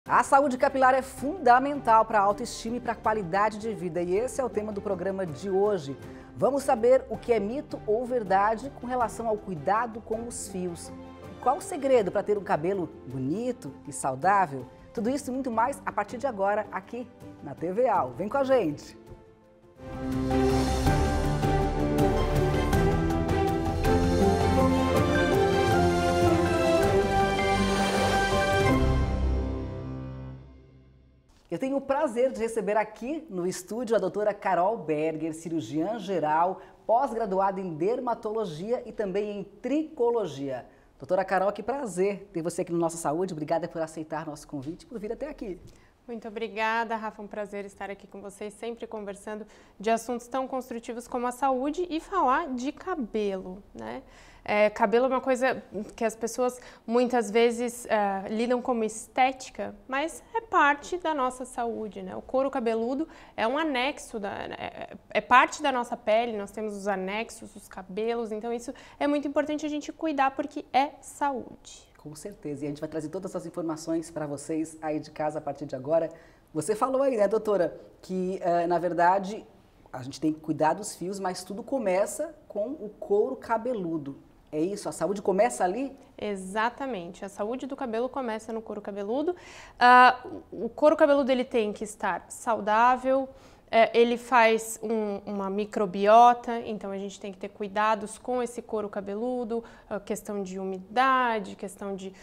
A saúde capilar é fundamental para a autoestima e para a qualidade de vida. E esse é o tema do programa de hoje. Vamos saber o que é mito ou verdade com relação ao cuidado com os fios. E qual o segredo para ter um cabelo bonito e saudável? Tudo isso e muito mais a partir de agora aqui na TV Al. Vem com a gente! Eu tenho o prazer de receber aqui no estúdio a doutora Carol Berger, cirurgiã geral, pós-graduada em dermatologia e também em tricologia. Doutora Carol, que prazer ter você aqui no Nossa Saúde. Obrigada por aceitar nosso convite e por vir até aqui. Muito obrigada, Rafa. Um prazer estar aqui com vocês, sempre conversando de assuntos tão construtivos como a saúde e falar de cabelo, né? Cabelo é uma coisa que as pessoas muitas vezes lidam como estética, mas é parte da nossa saúde, né? O couro cabeludo é um anexo, é parte da nossa pele, nós temos os anexos, os cabelos, então isso é muito importante a gente cuidar porque é saúde. Com certeza, e a gente vai trazer todas essas informações para vocês aí de casa a partir de agora. Você falou aí, né, doutora, que na verdade a gente tem que cuidar dos fios, mas tudo começa com o couro cabeludo. É isso? A saúde começa ali? Exatamente. A saúde do cabelo começa no couro cabeludo. O couro cabeludo ele tem que estar saudável, ele faz uma microbiota, então a gente tem que ter cuidados com esse couro cabeludo, questão de umidade, questão de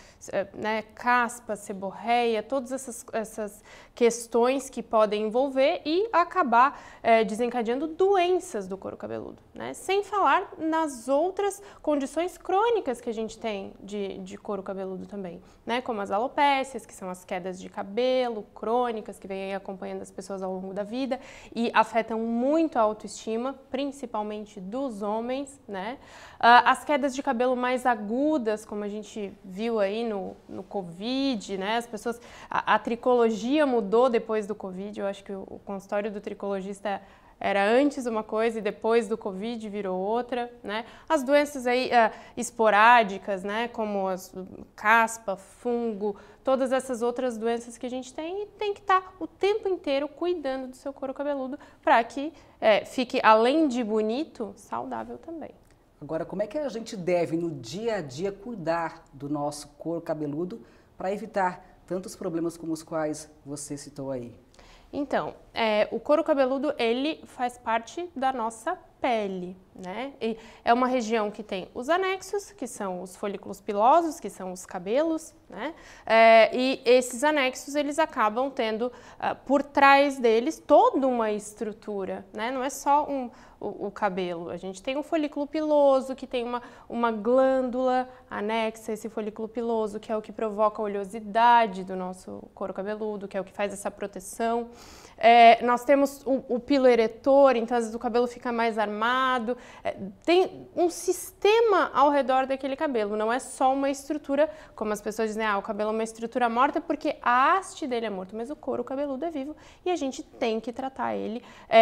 caspa, seborreia, todas essas questões que podem envolver e acabar desencadeando doenças do couro cabeludo, né? Sem falar nas outras condições crônicas que a gente tem de couro cabeludo também, né? Como as alopécias, que são as quedas de cabelo crônicas que vêm aí acompanhando as pessoas ao longo da vida e afetam muito a autoestima, principalmente dos homens, né? As quedas de cabelo mais agudas, como a gente viu aí no Covid, né? As pessoas, a tricologia mudou depois do Covid, eu acho que o consultório do tricologista era antes uma coisa e depois do Covid virou outra, né? As doenças aí esporádicas, né? Como as caspa, fungo, todas essas outras doenças que a gente tem e tem que estar o tempo inteiro cuidando do seu couro cabeludo para que fique, além de bonito, saudável também. Agora, como é que a gente deve, no dia a dia, cuidar do nosso couro cabeludo para evitar tantos problemas como os quais você citou aí? Então, o couro cabeludo, ele faz parte da nossa pele, né? E é uma região que tem os anexos, que são os folículos pilosos, que são os cabelos, né? E esses anexos, eles acabam tendo por trás deles toda uma estrutura, né? Não é só o cabelo. A gente tem um folículo piloso, que tem uma glândula anexa a esse folículo piloso, que é o que provoca a oleosidade do nosso couro cabeludo, que é o que faz essa proteção. Nós temos o pilo eretor, então às vezes o cabelo fica mais armado. Tem um sistema ao redor daquele cabelo, não é só uma estrutura, como as pessoas dizem, o cabelo é uma estrutura morta porque a haste dele é morta, mas o couro cabeludo é vivo e a gente tem que tratar ele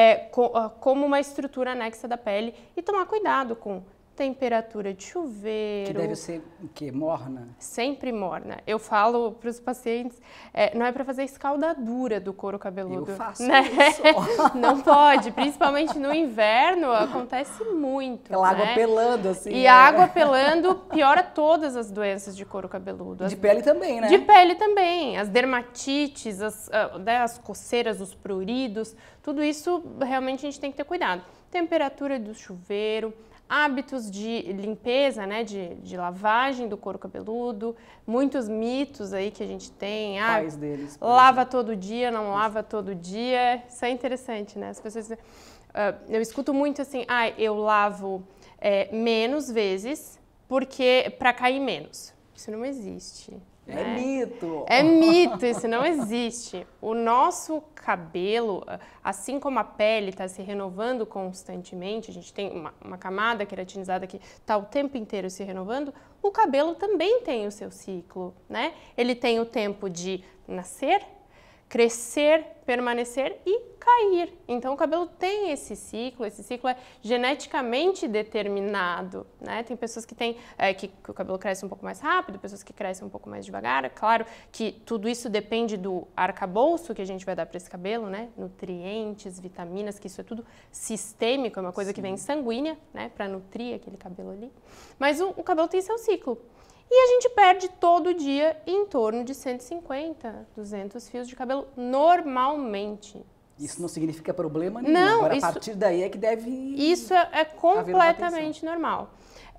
como uma estrutura anexa da pele e tomar cuidado com temperatura de chuveiro. Que deve ser o quê? Morna? Sempre morna. Eu falo para os pacientes, não é para fazer escaldadura do couro cabeludo. Eu faço né? isso. Não pode, principalmente no inverno, acontece muito. Aquela água né? pelando assim. E a água pelando piora todas as doenças de couro cabeludo. De pele também, né? De pele também. As dermatites, as coceiras, os pruridos, tudo isso realmente a gente tem que ter cuidado. Temperatura do chuveiro, hábitos de limpeza, né, de lavagem do couro cabeludo, muitos mitos aí que a gente tem. Quais deles? Lava todo dia, não lava todo dia. Isso é interessante, né? As pessoas dizem, eu escuto muito assim, eu lavo menos vezes porque para cair menos. Isso não existe. É mito! É mito, isso não existe. O nosso cabelo, assim como a pele está se renovando constantemente, a gente tem uma camada queratinizada que está o tempo inteiro se renovando, o cabelo também tem o seu ciclo, né? Ele tem o tempo de nascer, crescer, permanecer e cair. Então o cabelo tem esse ciclo é geneticamente determinado, né? Tem pessoas que têm que o cabelo cresce um pouco mais rápido, pessoas que crescem um pouco mais devagar. É claro que tudo isso depende do arcabouço que a gente vai dar para esse cabelo, né? Nutrientes, vitaminas, que isso é tudo sistêmico, é uma coisa que vem sanguínea, né? Para nutrir aquele cabelo ali. Mas o cabelo tem seu ciclo. E a gente perde todo dia em torno de 150, 200 fios de cabelo normalmente. Isso não significa problema nenhum. Não, agora, a partir daí é que deve... Isso é completamente normal.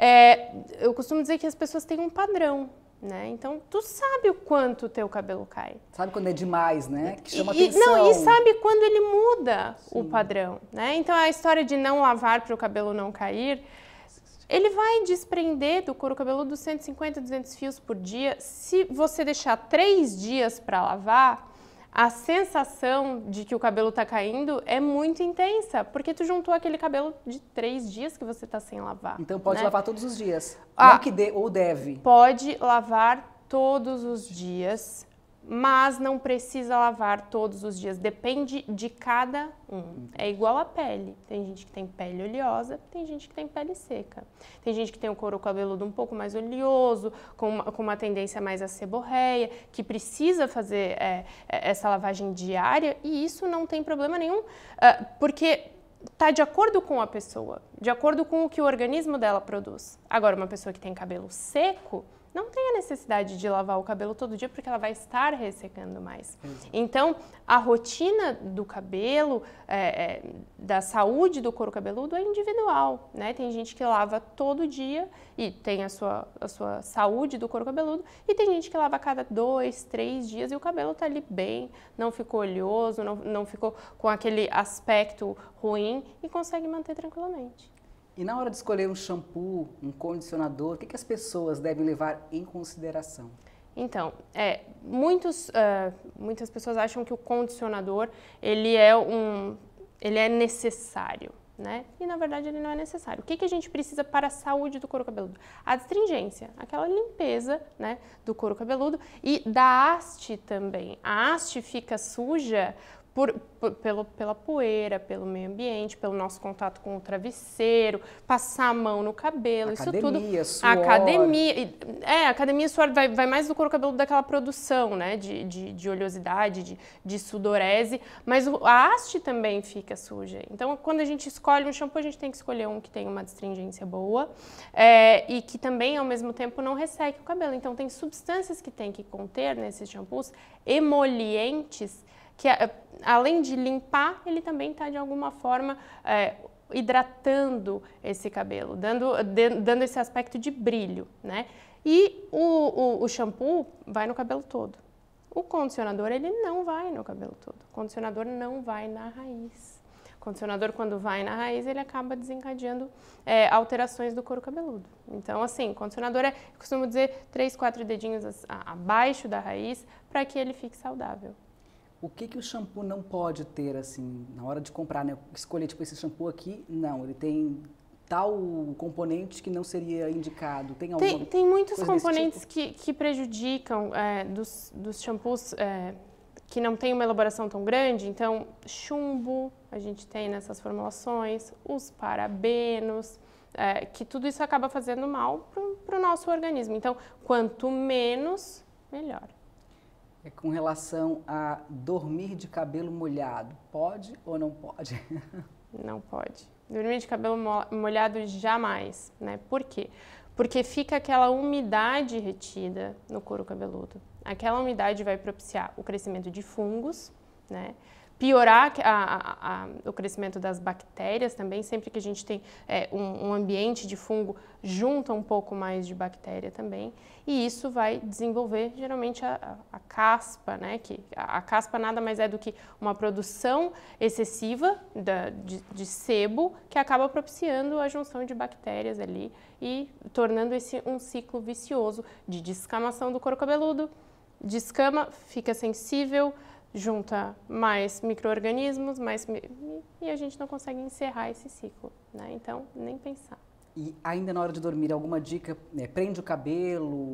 Eu costumo dizer que as pessoas têm um padrão, né? Então, tu sabe o quanto o teu cabelo cai. Sabe quando é demais, né? Que chama atenção. Não, e sabe quando ele muda o padrão, né? Então, a história de não lavar para o cabelo não cair... Ele vai desprender do couro cabeludo 150, 200 fios por dia. Se você deixar 3 dias para lavar, a sensação de que o cabelo está caindo é muito intensa, porque tu juntou aquele cabelo de 3 dias que você está sem lavar. Então pode lavar todos os dias, ou deve? Pode lavar todos os dias, mas não precisa lavar todos os dias, depende de cada um. É igual a pele, tem gente que tem pele oleosa, tem gente que tem pele seca. Tem gente que tem o couro cabeludo um pouco mais oleoso, com uma tendência mais à seborreia, que precisa fazer essa lavagem diária, e isso não tem problema nenhum, porque está de acordo com a pessoa, de acordo com o que o organismo dela produz. Agora, uma pessoa que tem cabelo seco, não tem a necessidade de lavar o cabelo todo dia porque ela vai estar ressecando mais. Então, a rotina do cabelo, da saúde do couro cabeludo é individual, né? Tem gente que lava todo dia e tem a sua saúde do couro cabeludo, e tem gente que lava a cada 2, 3 dias e o cabelo tá ali bem, não ficou oleoso, não ficou com aquele aspecto ruim e consegue manter tranquilamente. E na hora de escolher um shampoo, um condicionador, o que as pessoas devem levar em consideração? Então, muitas pessoas acham que o condicionador ele é necessário, né? E na verdade ele não é necessário. O que a gente precisa para a saúde do couro cabeludo? A astringência, aquela limpeza, né, do couro cabeludo, e da haste também. A haste fica suja pela poeira, pelo meio ambiente, pelo nosso contato com o travesseiro, passar a mão no cabelo, academia, isso tudo. Suor. Academia, suor, vai mais do couro cabeludo daquela produção, né, de oleosidade, de sudorese, mas a haste também fica suja. Então, quando a gente escolhe um shampoo, a gente tem que escolher um que tem uma astringência boa e que também, ao mesmo tempo, não resseque o cabelo. Então, tem substâncias que tem que conter nesses shampoos, emolientes, que além de limpar, ele também está de alguma forma hidratando esse cabelo, dando esse aspecto de brilho, né? E o shampoo vai no cabelo todo. O condicionador, ele não vai no cabelo todo. O condicionador não vai na raiz. O condicionador, quando vai na raiz, ele acaba desencadeando alterações do couro cabeludo. Então, assim, condicionador eu costumo dizer 3, 4 dedinhos abaixo da raiz para que ele fique saudável. O que o shampoo não pode ter, assim, na hora de comprar, né? Escolher, tipo, esse shampoo aqui, não, ele tem tal componente que não seria indicado. Tem muitos componentes que prejudicam dos shampoos que não tem uma elaboração tão grande. Então, chumbo, a gente tem nessas formulações, os parabenos, que tudo isso acaba fazendo mal para o nosso organismo. Então, quanto menos, melhor. Com relação a dormir de cabelo molhado, pode ou não pode? Não pode. Dormir de cabelo molhado jamais, né? Por quê? Porque fica aquela umidade retida no couro cabeludo. Aquela umidade vai propiciar o crescimento de fungos, né? Piorar o crescimento das bactérias também. Sempre que a gente tem um ambiente de fungo, junta um pouco mais de bactéria também. E isso vai desenvolver, geralmente, a caspa, né? Que a caspa nada mais é do que uma produção excessiva de sebo que acaba propiciando a junção de bactérias ali e tornando esse um ciclo vicioso de descamação do couro cabeludo. Descama, fica sensível, junta mais micro-organismos, e a gente não consegue encerrar esse ciclo, né? Então, nem pensar. E ainda na hora de dormir, alguma dica? Prende o cabelo,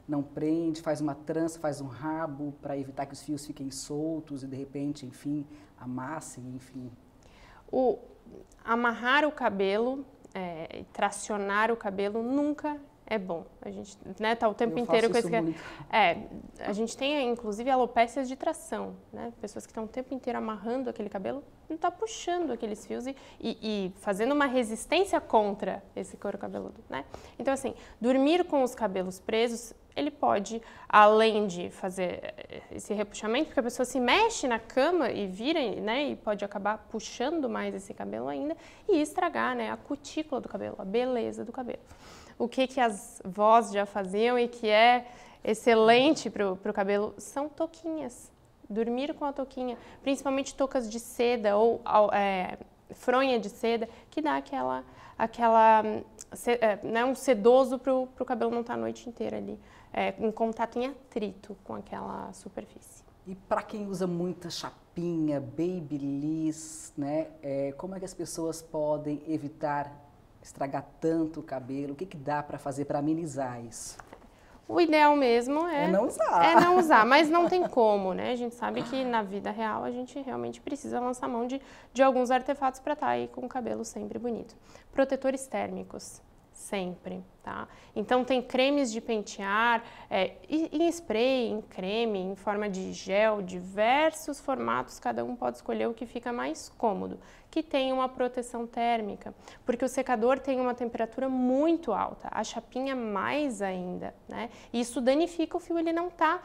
não prende, faz uma trança, faz um rabo para evitar que os fios fiquem soltos e de repente, enfim, amassem, enfim. Amarrar o cabelo, tracionar o cabelo nunca é bom. A gente, né, tá o tempo inteiro com esse... a gente tem, inclusive, alopécias de tração, né? Pessoas que estão o tempo inteiro amarrando aquele cabelo, não tá puxando aqueles fios e fazendo uma resistência contra esse couro cabeludo, né? Então, assim, dormir com os cabelos presos, ele pode, além de fazer esse repuxamento, porque a pessoa se mexe na cama e vira, né, e pode acabar puxando mais esse cabelo ainda e estragar, né, a cutícula do cabelo, a beleza do cabelo. O que as vós já faziam e que é excelente para o cabelo são touquinhas. Dormir com a touquinha, principalmente toucas de seda ou fronha de seda, que dá né, um sedoso para o cabelo não estar a noite inteira ali, em contato, em atrito com aquela superfície. E para quem usa muita chapinha, babyliss, né, como é que as pessoas podem evitar estragar tanto o cabelo? O que dá para fazer para amenizar isso? O ideal mesmo é não usar. É não usar, mas não tem como, né? A gente sabe que na vida real a gente realmente precisa lançar mão de alguns artefatos para estar aí com o cabelo sempre bonito. Protetores térmicos, sempre, tá? Então tem cremes de pentear, em spray, em creme, em forma de gel, diversos formatos, cada um pode escolher o que fica mais cômodo, que tem uma proteção térmica, porque o secador tem uma temperatura muito alta, a chapinha mais ainda, né? E isso danifica o fio, ele não está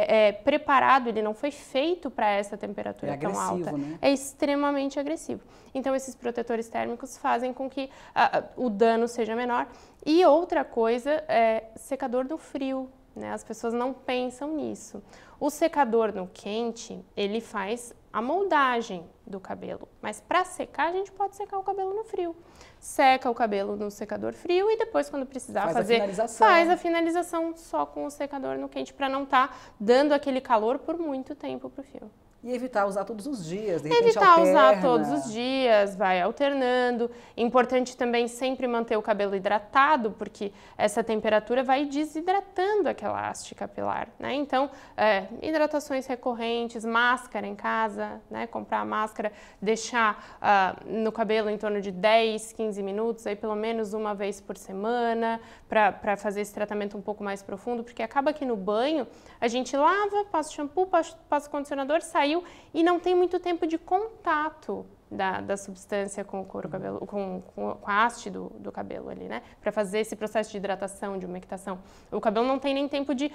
preparado, ele não foi feito para essa temperatura tão alta. Né? É extremamente agressivo. Então esses protetores térmicos fazem com que o dano seja menor. E outra coisa é secador do frio, né? As pessoas não pensam nisso. O secador no quente, ele faz a moldagem do cabelo, mas para secar a gente pode secar o cabelo no frio. Seca o cabelo no secador frio e depois, quando precisar faz a finalização só com o secador no quente, para não estar dando aquele calor por muito tempo para o fio. E evitar usar todos os dias, de repente Evitar usar todos os dias, vai alternando. Importante também sempre manter o cabelo hidratado, porque essa temperatura vai desidratando aquela haste capilar, né? Então, hidratações recorrentes, máscara em casa, né? Comprar a máscara, deixar no cabelo em torno de 10, 15 minutos, aí pelo menos uma vez por semana, para fazer esse tratamento um pouco mais profundo, porque acaba que no banho a gente lava, passa shampoo, passa condicionador, sai e não tem muito tempo de contato da substância com o couro cabelo, com a haste do cabelo ali, né? Para fazer esse processo de hidratação, de umectação. O cabelo não tem nem tempo de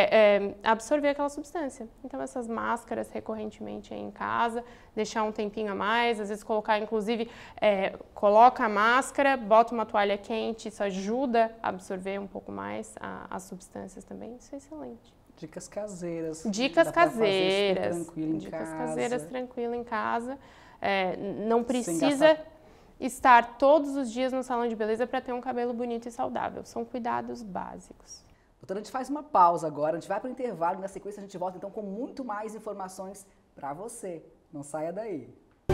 absorver aquela substância. Então essas máscaras recorrentemente aí em casa, deixar um tempinho a mais, às vezes colocar, inclusive, coloca a máscara, bota uma toalha quente, isso ajuda a absorver um pouco mais as substâncias também, isso é excelente. Dicas caseiras. Dicas caseiras. Tranquilo em casa. Não precisa estar todos os dias no salão de beleza para ter um cabelo bonito e saudável. São cuidados básicos. Doutora, a gente faz uma pausa agora, a gente vai para o intervalo e na sequência a gente volta então com muito mais informações para você. Não saia daí.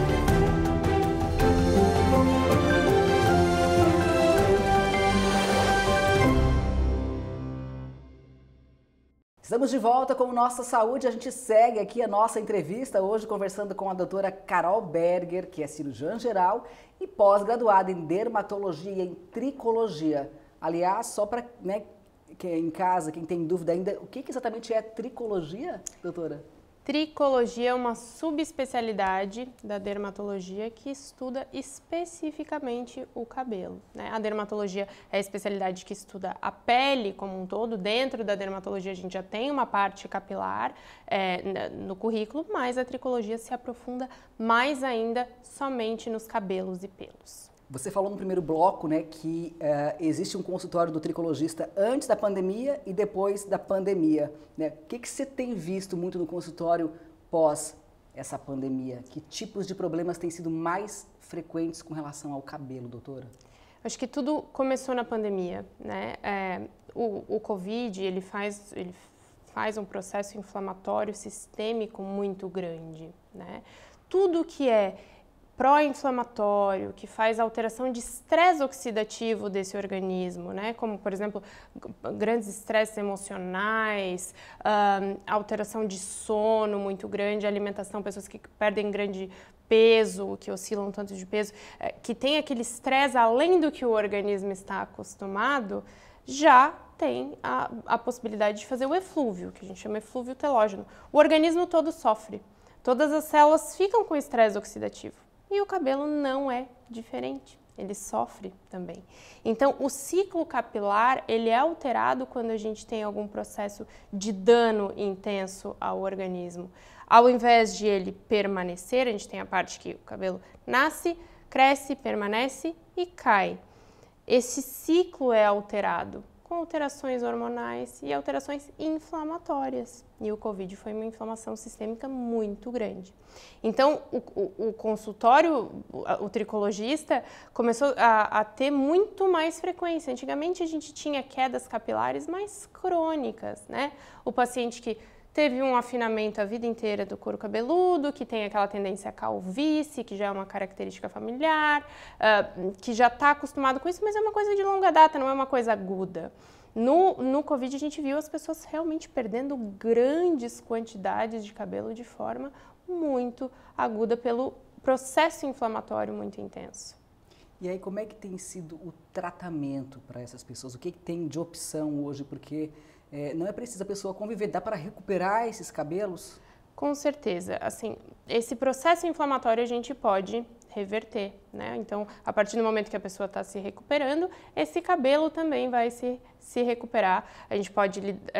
Estamos de volta com Nossa Saúde. A gente segue aqui a nossa entrevista hoje conversando com a doutora Carol Berger, que é cirurgiã geral e pós-graduada em dermatologia e em tricologia. Aliás, só para em casa, quem tem dúvida ainda, o que exatamente é tricologia, doutora? Tricologia é uma subespecialidade da dermatologia que estuda especificamente o cabelo, né? A dermatologia é a especialidade que estuda a pele como um todo. Dentro da dermatologia a gente já tem uma parte capilar no currículo, mas a tricologia se aprofunda mais ainda somente nos cabelos e pelos. Você falou no primeiro bloco, né, que existe um consultório do tricologista antes da pandemia e depois da pandemia, né? O que você tem visto muito no consultório pós essa pandemia? Que tipos de problemas têm sido mais frequentes com relação ao cabelo, doutora? Acho que tudo começou na pandemia, né? O Covid, ele faz um processo inflamatório sistêmico muito grande, né? Tudo que é pró-inflamatório, que faz alteração de estresse oxidativo desse organismo, né? Como, por exemplo, grandes estresses emocionais, alteração de sono muito grande, alimentação, pessoas que perdem grande peso, que oscilam tanto de peso, que tem aquele estresse além do que o organismo está acostumado, já tem a possibilidade de fazer o eflúvio, que a gente chama eflúvio telógeno. O organismo todo sofre. Todas as células ficam com estresse oxidativo. E o cabelo não é diferente, ele sofre também. Então, o ciclo capilar, ele é alterado quando a gente tem algum processo de dano intenso ao organismo. Ao invés de ele permanecer, a gente tem a parte que o cabelo nasce, cresce, permanece e cai. Esse ciclo é alterado com alterações hormonais e alterações inflamatórias. E o Covid foi uma inflamação sistêmica muito grande. Então, o consultório, o tricologista, começou a ter muito mais frequência. Antigamente, a gente tinha quedas capilares mais crônicas, né? O paciente que teve um afinamento a vida inteira do couro cabeludo, que tem aquela tendência à calvície, que já é uma característica familiar, que já está acostumado com isso, mas é uma coisa de longa data, não é uma coisa aguda. No Covid, a gente viu as pessoas realmente perdendo grandes quantidades de cabelo de forma muito aguda pelo processo inflamatório muito intenso. E aí, como é que tem sido o tratamento para essas pessoas? O que tem de opção hoje? Porque não é preciso a pessoa conviver, dá para recuperar esses cabelos? Com certeza, assim, esse processo inflamatório a gente pode reverter, né? Então, a partir do momento que a pessoa está se recuperando, esse cabelo também vai se recuperar. A gente pode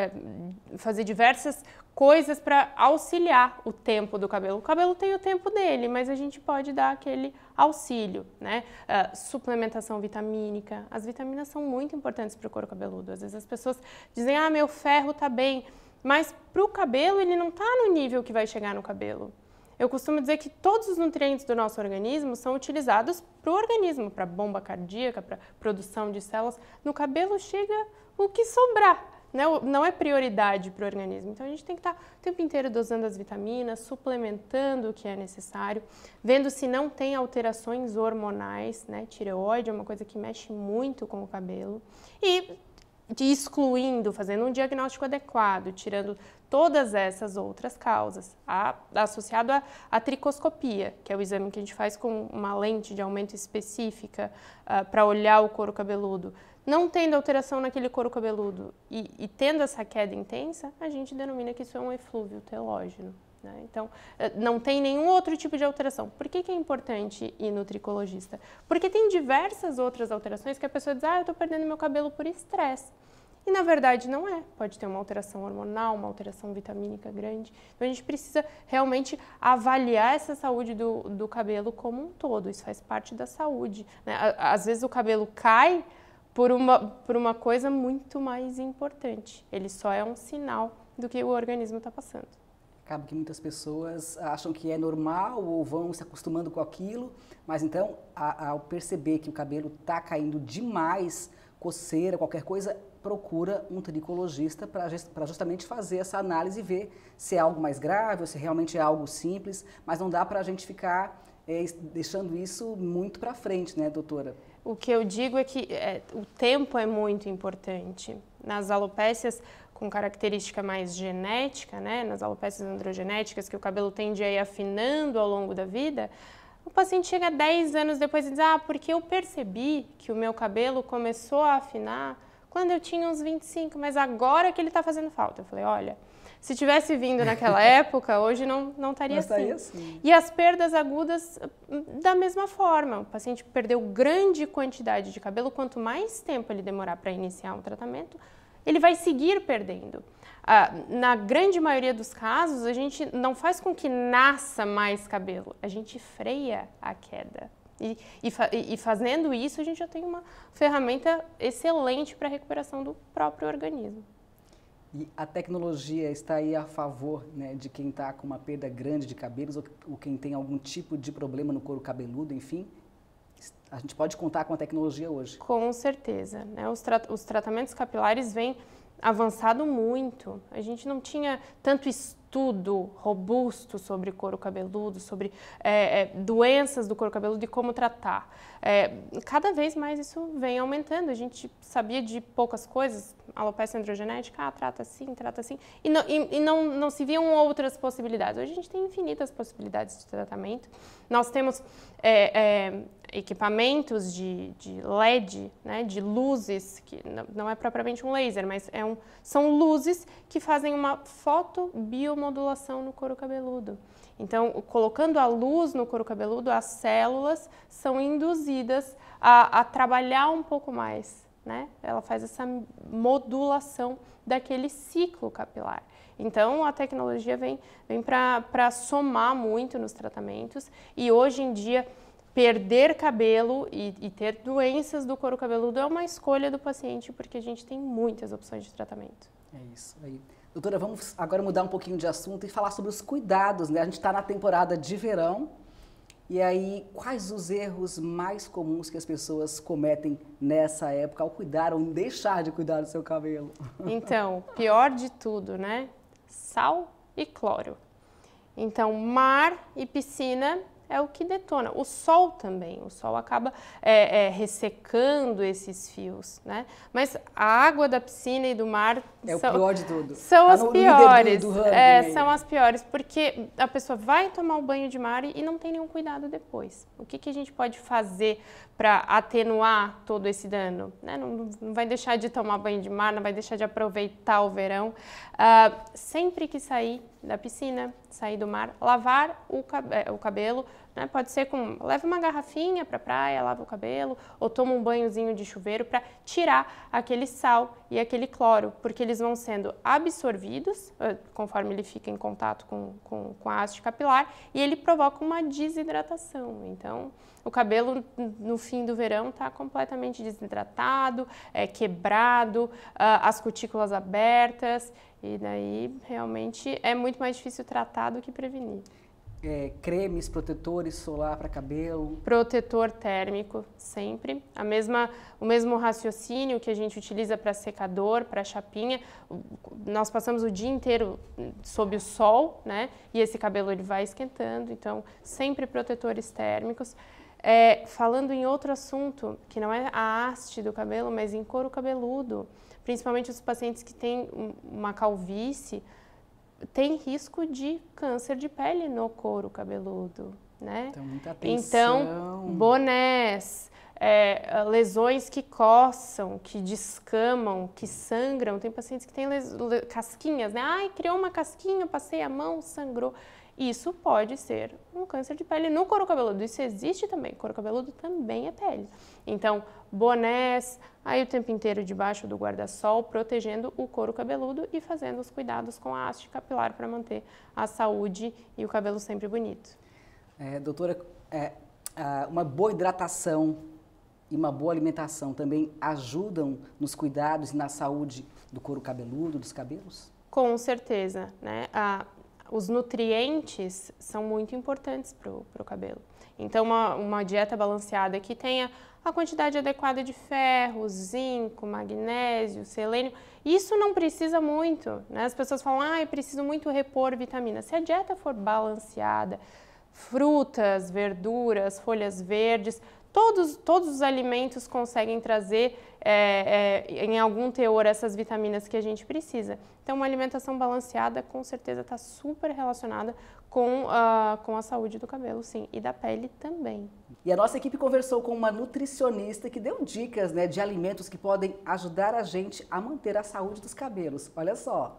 fazer diversas coisas para auxiliar o tempo do cabelo. O cabelo tem o tempo dele, mas a gente pode dar aquele auxílio, né? Suplementação vitamínica. As vitaminas são muito importantes para o couro cabeludo. Às vezes as pessoas dizem, meu ferro está bem, mas para o cabelo ele não está no nível que vai chegar no cabelo. Eu costumo dizer que todos os nutrientes do nosso organismo são utilizados para o organismo, para bomba cardíaca, para produção de células. No cabelo chega o que sobrar, né? Não é prioridade para o organismo. Então a gente tem que estar o tempo inteiro dosando as vitaminas, suplementando o que é necessário, vendo se não tem alterações hormonais, né? Tireoide é uma coisa que mexe muito com o cabelo. E excluindo, fazendo um diagnóstico adequado, tirando todas essas outras causas, associado à tricoscopia, que é o exame que a gente faz com uma lente de aumento específica para olhar o couro cabeludo. Não tendo alteração naquele couro cabeludo e tendo essa queda intensa, a gente denomina que isso é um eflúvio telógeno, né? Então, não tem nenhum outro tipo de alteração. Por que é importante ir no tricologista? Porque tem diversas outras alterações que a pessoa diz, eu estou perdendo meu cabelo por estresse. E na verdade não é. Pode ter uma alteração hormonal, uma alteração vitamínica grande. Então a gente precisa realmente avaliar essa saúde do cabelo como um todo. Isso faz parte da saúde, né? Às vezes o cabelo cai por uma coisa muito mais importante. Ele só é um sinal do que o organismo está passando. Acaba que muitas pessoas acham que é normal ou vão se acostumando com aquilo, mas então, ao perceber que o cabelo está caindo demais, coceira, qualquer coisa, procura um tricologista para justamente fazer essa análise e ver se é algo mais grave ou se realmente é algo simples, mas não dá para a gente ficar deixando isso muito para frente, né, doutora? O que eu digo é que o tempo é muito importante. Nas alopécias com característica mais genética, né, nas alopécias androgenéticas, que o cabelo tende a ir afinando ao longo da vida, o paciente chega 10 anos depois e diz, porque eu percebi que o meu cabelo começou a afinar quando eu tinha uns 25, mas agora que ele está fazendo falta. Eu falei, olha, se tivesse vindo naquela época, hoje não estaria assim. E as perdas agudas, da mesma forma. O paciente perdeu grande quantidade de cabelo, quanto mais tempo ele demorar para iniciar um tratamento, ele vai seguir perdendo. Na grande maioria dos casos, a gente não faz com que nasça mais cabelo, a gente freia a queda. E fazendo isso, a gente já tem uma ferramenta excelente para a recuperação do próprio organismo. E a tecnologia está aí a favor, né, de quem está com uma perda grande de cabelos ou quem tem algum tipo de problema no couro cabeludo, enfim? A gente pode contar com a tecnologia hoje? Com certeza, né? Os tratamentos capilares vêm avançado muito. A gente não tinha tanto estudo estudo robusto sobre couro cabeludo, sobre doenças do couro cabeludo e como tratar. Cada vez mais isso vem aumentando. A gente sabia de poucas coisas, alopecia androgenética, trata assim, e não se viam outras possibilidades. Hoje a gente tem infinitas possibilidades de tratamento. Nós temos equipamentos de LED, né, de luzes, que não é propriamente um laser, mas são luzes que fazem uma fotobiomodulação no couro cabeludo. Então, colocando a luz no couro cabeludo, as células são induzidas a trabalhar um pouco mais, né? Ela faz essa modulação daquele ciclo capilar. Então, a tecnologia vem para somar muito nos tratamentos e hoje em dia perder cabelo e ter doenças do couro cabeludo é uma escolha do paciente porque a gente tem muitas opções de tratamento. É isso aí. Doutora, vamos agora mudar um pouquinho de assunto e falar sobre os cuidados, né? A gente está na temporada de verão e aí quais os erros mais comuns que as pessoas cometem nessa época ao cuidar ou em deixar de cuidar do seu cabelo? Então, pior de tudo, né? Sal e cloro. Então, mar e piscina é o que detona. O sol também, o sol acaba ressecando esses fios, né? Mas a água da piscina e do mar o pior de tudo. São tá as piores. Do são as piores, porque a pessoa vai tomar um banho de mar e não tem nenhum cuidado depois. O que a gente pode fazer para atenuar todo esse dano? Né? Não vai deixar de tomar banho de mar, não vai deixar de aproveitar o verão. Sempre que sair da piscina, sair do mar, lavar o cabelo, né? Pode ser leva uma garrafinha para a praia, lava o cabelo, ou toma um banhozinho de chuveiro para tirar aquele sal e aquele cloro, porque eles vão sendo absorvidos conforme ele fica em contato com a haste capilar e ele provoca uma desidratação. Então, o cabelo no fim do verão está completamente desidratado, quebrado, as cutículas abertas, e daí realmente é muito mais difícil tratar do que prevenir. Cremes, protetores solar para cabelo? Protetor térmico, sempre. O mesmo raciocínio que a gente utiliza para secador, para chapinha. Nós passamos o dia inteiro sob o sol, né? E esse cabelo ele vai esquentando, então sempre protetores térmicos. Falando em outro assunto, que não é a haste do cabelo, mas em couro cabeludo, principalmente os pacientes que têm uma calvície, tem risco de câncer de pele no couro cabeludo, né? Então, muita atenção. Então, bonés, lesões que coçam, que descamam, que sangram. Tem pacientes que têm casquinhas, né? Ai, criou uma casquinha, passei a mão, sangrou. Isso pode ser um câncer de pele no couro cabeludo. Isso existe também. Couro cabeludo também é pele. Então, bonés, aí o tempo inteiro debaixo do guarda-sol, protegendo o couro cabeludo e fazendo os cuidados com a haste capilar para manter a saúde e o cabelo sempre bonito. Doutora, uma boa hidratação e uma boa alimentação também ajudam nos cuidados e na saúde do couro cabeludo, dos cabelos? Com certeza, né? Os nutrientes são muito importantes para o cabelo. Então, uma dieta balanceada que tenha a quantidade adequada de ferro, zinco, magnésio, selênio, isso não precisa muito, né? As pessoas falam, eu preciso muito repor vitamina. Se a dieta for balanceada, frutas, verduras, folhas verdes, todos os alimentos conseguem trazer em algum teor essas vitaminas que a gente precisa. Então, uma alimentação balanceada com certeza está super relacionada com a saúde do cabelo, sim, e da pele também. E a nossa equipe conversou com uma nutricionista que deu dicas, né, de alimentos que podem ajudar a gente a manter a saúde dos cabelos. Olha só!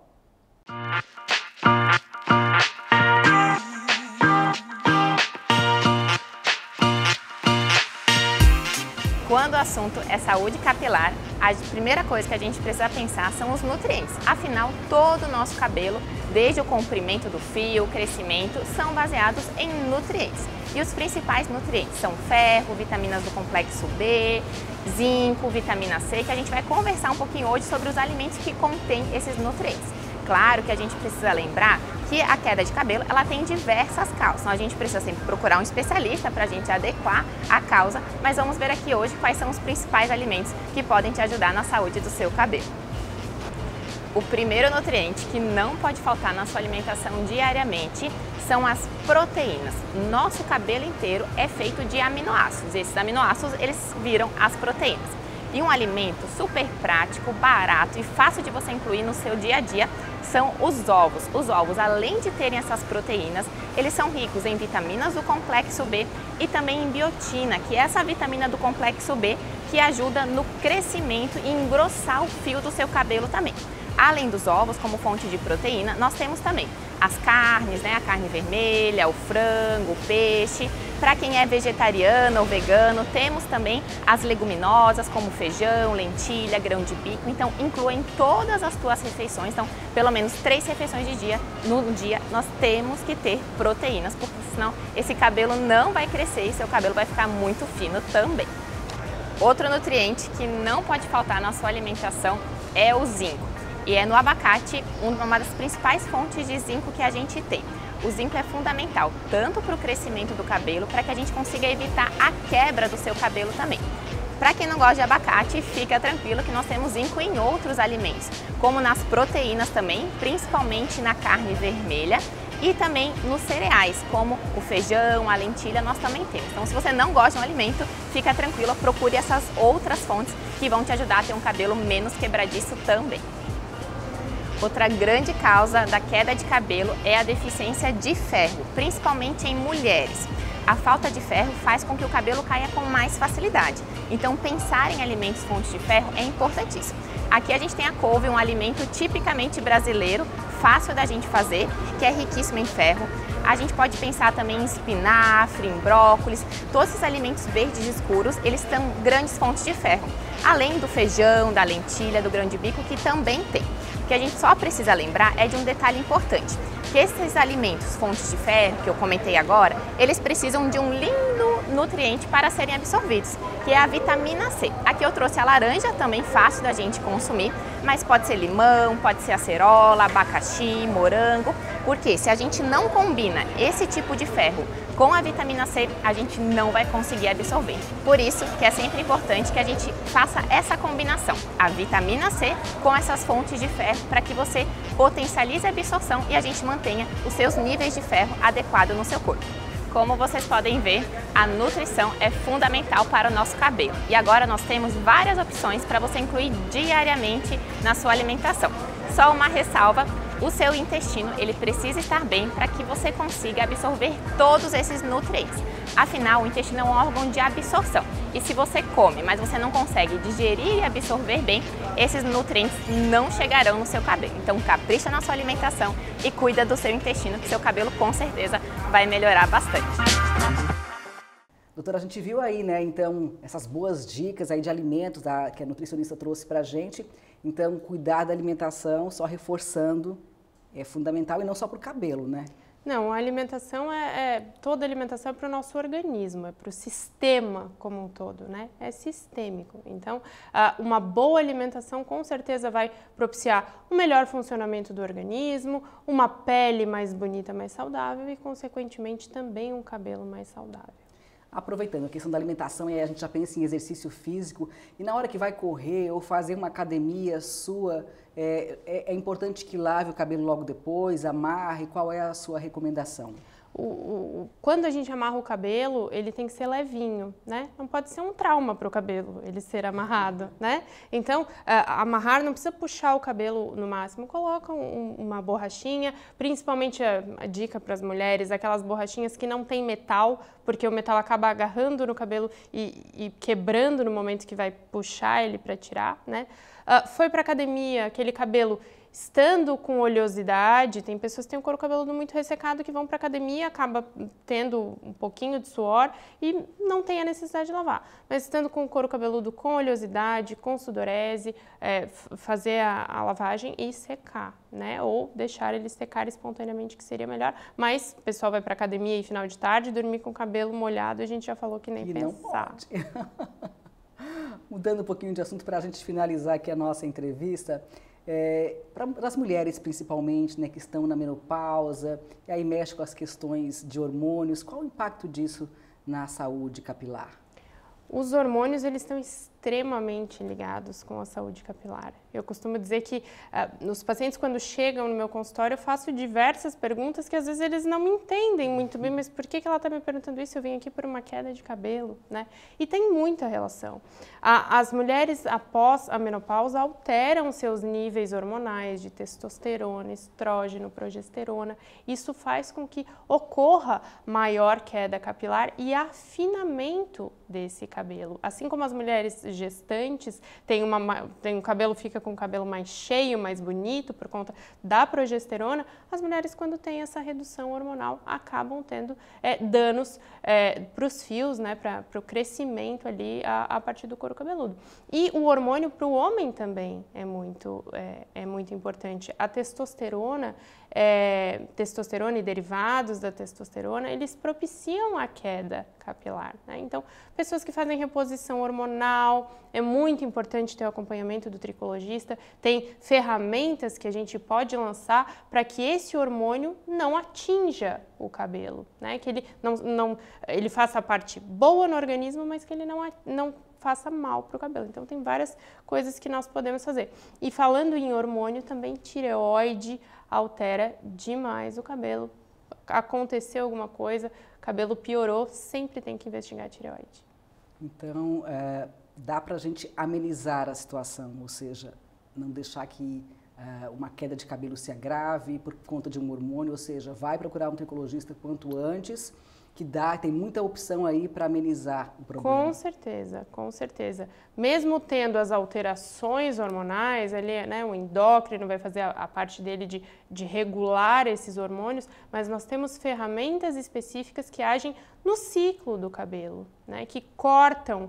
Quando o assunto é saúde capilar, a primeira coisa que a gente precisa pensar são os nutrientes. Afinal, todo o nosso cabelo, desde o comprimento do fio, o crescimento, são baseados em nutrientes. E os principais nutrientes são ferro, vitaminas do complexo B, zinco, vitamina C, que a gente vai conversar um pouquinho hoje sobre os alimentos que contêm esses nutrientes. Claro que a gente precisa lembrar que a queda de cabelo ela tem diversas causas, então a gente precisa sempre procurar um especialista para a gente adequar a causa, mas vamos ver aqui hoje quais são os principais alimentos que podem te ajudar na saúde do seu cabelo. O primeiro nutriente que não pode faltar na sua alimentação diariamente são as proteínas. Nosso cabelo inteiro é feito de aminoácidos. Esses aminoácidos, eles viram as proteínas. E um alimento super prático, barato e fácil de você incluir no seu dia a dia são os ovos. Os ovos, além de terem essas proteínas, eles são ricos em vitaminas do complexo B e também em biotina, que é essa vitamina do complexo B que ajuda no crescimento e engrossar o fio do seu cabelo também. Além dos ovos, como fonte de proteína, nós temos também as carnes, né? A carne vermelha, o frango, o peixe. Para quem é vegetariano ou vegano, temos também as leguminosas, como feijão, lentilha, grão de bico. Então, inclua em todas as tuas refeições. Então, pelo menos 3 refeições de dia, no dia, nós temos que ter proteínas, porque senão esse cabelo não vai crescer e seu cabelo vai ficar muito fino também. Outro nutriente que não pode faltar na sua alimentação é o zinco. E é no abacate uma das principais fontes de zinco que a gente tem. O zinco é fundamental, tanto para o crescimento do cabelo, para que a gente consiga evitar a quebra do seu cabelo também. Para quem não gosta de abacate, fica tranquilo que nós temos zinco em outros alimentos, como nas proteínas também, principalmente na carne vermelha e também nos cereais, como o feijão, a lentilha, nós também temos. Então, se você não gosta de um alimento, fica tranquilo, procure essas outras fontes que vão te ajudar a ter um cabelo menos quebradiço também. Outra grande causa da queda de cabelo é a deficiência de ferro, principalmente em mulheres. A falta de ferro faz com que o cabelo caia com mais facilidade. Então, pensar em alimentos fontes de ferro é importantíssimo. Aqui a gente tem a couve, um alimento tipicamente brasileiro, fácil da gente fazer, que é riquíssimo em ferro. A gente pode pensar também em espinafre, em brócolis, todos esses alimentos verdes escuros, eles são grandes fontes de ferro. Além do feijão, da lentilha, do grão de bico, que também tem. O que a gente só precisa lembrar é de um detalhe importante, que esses alimentos fontes de ferro, que eu comentei agora, eles precisam de um lindo nutriente para serem absorvidos, que é a vitamina C. Aqui eu trouxe a laranja, também fácil da gente consumir, mas pode ser limão, pode ser acerola, abacaxi, morango, porque se a gente não combina esse tipo de ferro com a vitamina C, a gente não vai conseguir absorver. Por isso que é sempre importante que a gente faça essa combinação, a vitamina C com essas fontes de ferro, para que você potencialize a absorção e a gente mantenha os seus níveis de ferro adequados no seu corpo. Como vocês podem ver, a nutrição é fundamental para o nosso cabelo. E agora nós temos várias opções para você incluir diariamente na sua alimentação. Só uma ressalva, o seu intestino ele precisa estar bem para que você consiga absorver todos esses nutrientes. Afinal, o intestino é um órgão de absorção. E se você come, mas você não consegue digerir e absorver bem, esses nutrientes não chegarão no seu cabelo. Então, capricha na sua alimentação e cuida do seu intestino, que seu cabelo com certeza vai melhorar bastante. Doutora, a gente viu aí, né, então, essas boas dicas aí de alimentos que a nutricionista trouxe pra gente. Então, cuidar da alimentação, só reforçando, é fundamental e não só pro cabelo, né? Não, a alimentação toda alimentação é para o nosso organismo, é para o sistema como um todo, né? É sistêmico. Então, uma boa alimentação com certeza vai propiciar um melhor funcionamento do organismo, uma pele mais bonita, mais saudável e, consequentemente, também um cabelo mais saudável. Aproveitando a questão da alimentação, a gente já pensa em exercício físico e na hora que vai correr ou fazer uma academia sua, é importante que lave o cabelo logo depois, amarre, qual é a sua recomendação? Quando a gente amarra o cabelo, ele tem que ser levinho, né? Não pode ser um trauma para o cabelo ele ser amarrado, né? Então, amarrar não precisa puxar o cabelo no máximo, coloca uma borrachinha, principalmente a dica para as mulheres, aquelas borrachinhas que não tem metal, porque o metal acaba agarrando no cabelo e quebrando no momento que vai puxar ele para tirar, né? Foi para academia, aquele cabelo estando com oleosidade, tem pessoas que têm o couro cabeludo muito ressecado que vão para academia, acaba tendo um pouquinho de suor e não tem a necessidade de lavar. Mas estando com o couro cabeludo com oleosidade, com sudorese, fazer a lavagem e secar, né? Ou deixar ele secar espontaneamente, que seria melhor. Mas o pessoal vai para academia e final de tarde, dormir com o cabelo molhado, a gente já falou que nem pensar. Não pode. Mudando um pouquinho de assunto para a gente finalizar aqui a nossa entrevista, para as mulheres principalmente, né, que estão na menopausa, e aí mexe com as questões de hormônios, qual o impacto disso na saúde capilar? Os hormônios eles estão extremamente ligados com a saúde capilar. Eu costumo dizer que os pacientes, quando chegam no meu consultório, eu faço diversas perguntas que às vezes eles não me entendem muito bem, mas por que ela está me perguntando isso? Eu vim aqui por uma queda de cabelo, né? E tem muita relação. As mulheres, após a menopausa, alteram seus níveis hormonais de testosterona, estrógeno, progesterona. Isso faz com que ocorra maior queda capilar e afinamento desse cabelo. Assim como as mulheres gestantes têm o cabelo, fica com o cabelo mais cheio, mais bonito por conta da progesterona, as mulheres, quando têm essa redução hormonal, acabam tendo danos para os fios, né, para o crescimento ali a partir do couro cabeludo. E o hormônio para o homem também é muito importante. A testosterona e derivados da testosterona, eles propiciam a queda capilar, né? Então, pessoas que fazem reposição hormonal, é muito importante ter o acompanhamento do tricologista, tem ferramentas que a gente pode lançar para que esse hormônio não atinja o cabelo, né? Que ele faça a parte boa no organismo, mas que ele não faça mal para o cabelo. Então, tem várias coisas que nós podemos fazer. E falando em hormônio, também tireoide altera demais o cabelo. Aconteceu alguma coisa, cabelo piorou, sempre tem que investigar a tireoide. Então, dá para a gente amenizar a situação, ou seja, não deixar que uma queda de cabelo se agrave por conta de um hormônio, ou seja, vai procurar um tricologista quanto antes, que tem muita opção aí para amenizar o problema. Com certeza, com certeza. Mesmo tendo as alterações hormonais, ali, né, o endócrino vai fazer a parte dele de regular esses hormônios, mas nós temos ferramentas específicas que agem no ciclo do cabelo, né, que cortam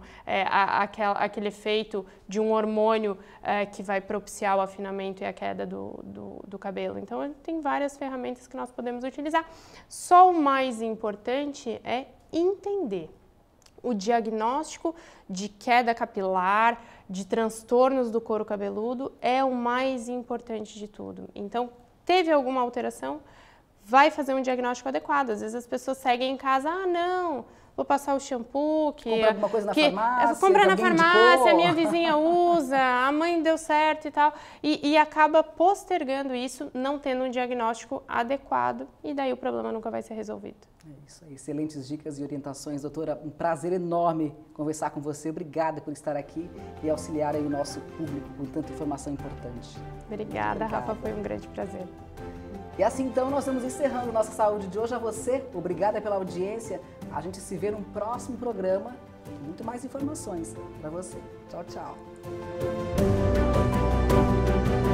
aquele efeito de um hormônio que vai propiciar o afinamento e a queda do cabelo. Então, tem várias ferramentas que nós podemos utilizar. Só o mais importante é entender. O diagnóstico de queda capilar, de transtornos do couro cabeludo é o mais importante de tudo. Então, teve alguma alteração? Vai fazer um diagnóstico adequado. Às vezes as pessoas seguem em casa, não, vou passar o shampoo compra alguma coisa na farmácia, compra na farmácia, a minha vizinha usa, a mãe deu certo e tal, e acaba postergando isso, não tendo um diagnóstico adequado, e daí o problema nunca vai ser resolvido. É isso aí, excelentes dicas e orientações, doutora. Um prazer enorme conversar com você. Obrigada por estar aqui e auxiliar aí o nosso público com tanta informação importante. Obrigada, Rafa, foi um grande prazer. E assim então nós estamos encerrando nossa saúde de hoje. A você, obrigada pela audiência. A gente se vê num próximo programa com muito mais informações para você. Tchau, tchau.